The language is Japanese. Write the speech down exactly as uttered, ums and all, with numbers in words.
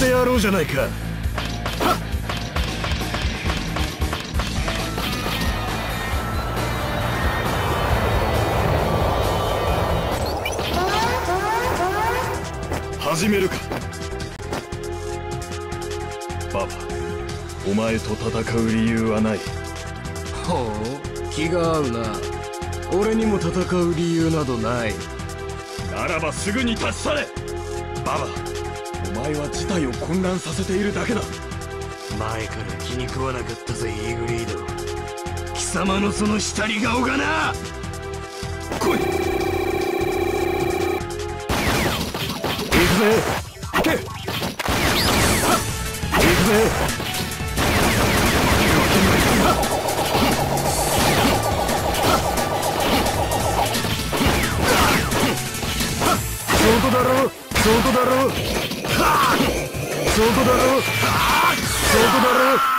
ってやろうじゃないか。始めるか。ババ、お前と戦う理由はない。ほう、気が合うな。俺にも戦う理由などない。ならばすぐに立ち去れ。ババ、お前は事態を混乱させているだけだ。前から気に食わなかったぜ、イーグリード。貴様のその下り顔がな。来い。行くぜ。行け。行くぜ。そうだろう、そうだろう、そうだろう、そうだろう。